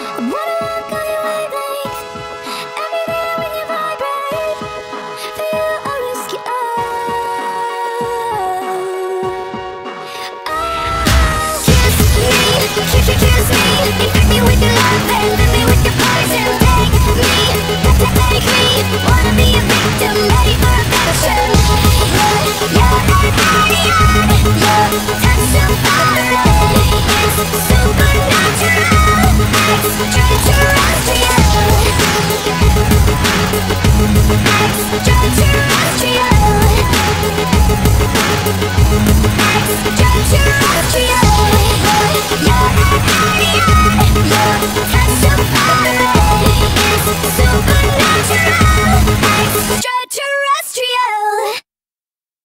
wanna walk on your wavelength. Everywhere when you vibrate, for you I risk it all. Kiss me, kiss me, infect me with your love and fill me with your poison. Take me, take me, wanna be a victim, ready for a passion. You're touch so far away, it's supernatural. Extraterrestrial, extraterrestrial.